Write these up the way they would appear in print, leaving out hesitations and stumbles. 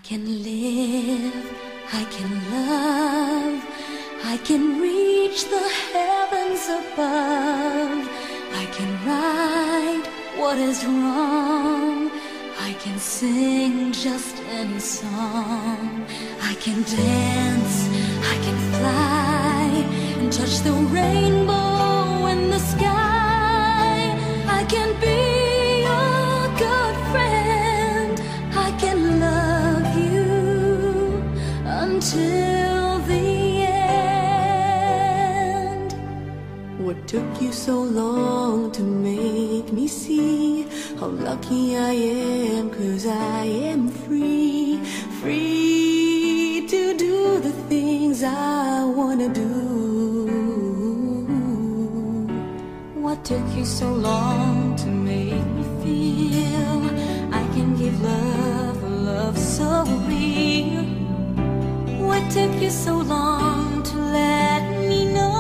can live, I can love, I can reach the heavens above, I can right what is wrong, I can sing just any song, I can dance, I can fly, and touch the rainbow in the sky, I can be your good friend, I can love you until the end. What took you so long to make me see how lucky I am? 'Cause I am free, free to do the things I wanna do. What took you so long to make me feel I can give love, a love so real? What took you so long to let me know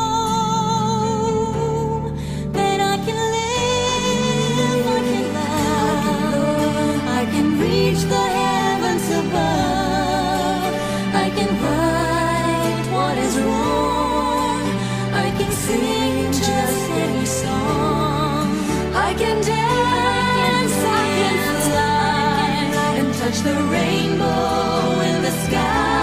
that I can live, I can love, I can reach the heavens above, I can right what is wrong, I can sing just any song, I can dance, I can fly, and touch the rainbow in the sky.